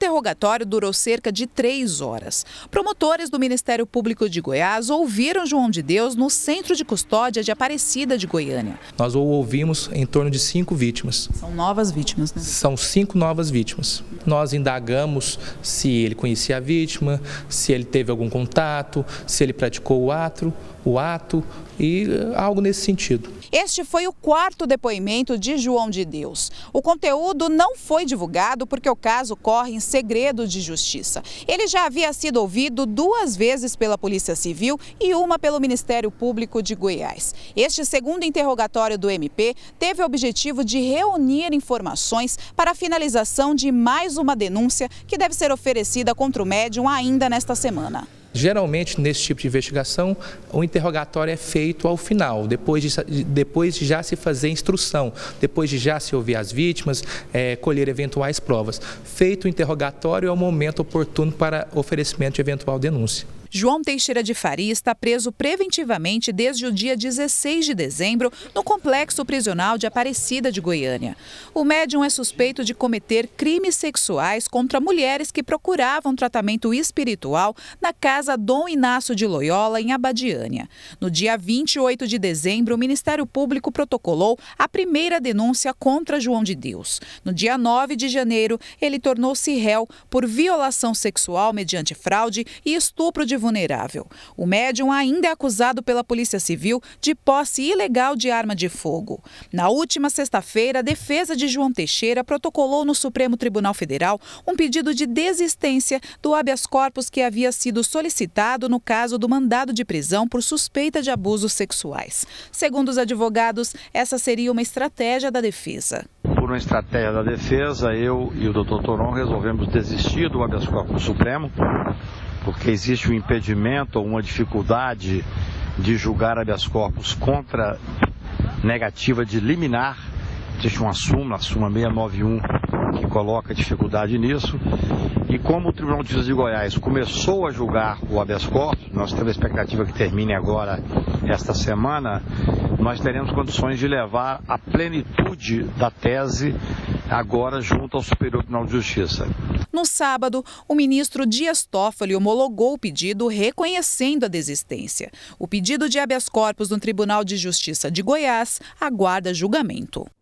interrogatório durou cerca de 3 horas. Promotores do Ministério Público de Goiás ouviram João de Deus no Centro de Custódia de Aparecida de Goiânia. Nós o ouvimos em torno de 5 vítimas. São novas vítimas, né? São 5 novas vítimas. Nós indagamos se ele conhecia a vítima, se ele teve algum contato, se ele praticou o ato e algo nesse sentido. Este foi o 4º depoimento de João de Deus. O conteúdo não foi divulgado porque o caso corre em segredo de justiça. Ele já havia sido ouvido 2 vezes pela Polícia Civil e uma pelo Ministério Público de Goiás. Este 2º interrogatório do MP teve o objetivo de reunir informações para a finalização de mais uma denúncia que deve ser oferecida contra o médium ainda nesta semana. Geralmente, nesse tipo de investigação, o interrogatório é feito ao final, depois de já se fazer instrução, depois de já se ouvir as vítimas, colher eventuais provas. Feito o interrogatório, é o momento oportuno para oferecimento de eventual denúncia. João Teixeira de Faria está preso preventivamente desde o dia 16 de dezembro no Complexo Prisional de Aparecida de Goiânia. O médium é suspeito de cometer crimes sexuais contra mulheres que procuravam tratamento espiritual na Casa Dom Inácio de Loyola, em Abadiânia. No dia 28 de dezembro, o Ministério Público protocolou a primeira denúncia contra João de Deus. No dia 9 de janeiro, ele tornou-se réu por violação sexual mediante fraude e estupro de vulnerável. O médium ainda é acusado pela Polícia Civil de posse ilegal de arma de fogo. Na última sexta-feira, a defesa de João Teixeira protocolou no Supremo Tribunal Federal um pedido de desistência do habeas corpus que havia sido solicitado no caso do mandado de prisão por suspeita de abusos sexuais. Segundo os advogados, essa seria uma estratégia da defesa. Por uma estratégia da defesa, eu e o Dr. Toron resolvemos desistir do habeas corpus Supremo, porque existe um impedimento ou uma dificuldade de julgar habeas corpus contra negativa de liminar. Existe uma súmula, a súmula 691, que coloca dificuldade nisso. E como o Tribunal de Justiça de Goiás começou a julgar o habeas corpus, nós temos a expectativa que termine agora esta semana, nós teremos condições de levar a plenitude da tese agora junto ao Superior Tribunal de Justiça. No sábado, o ministro Dias Toffoli homologou o pedido reconhecendo a desistência. O pedido de habeas corpus no Tribunal de Justiça de Goiás aguarda julgamento.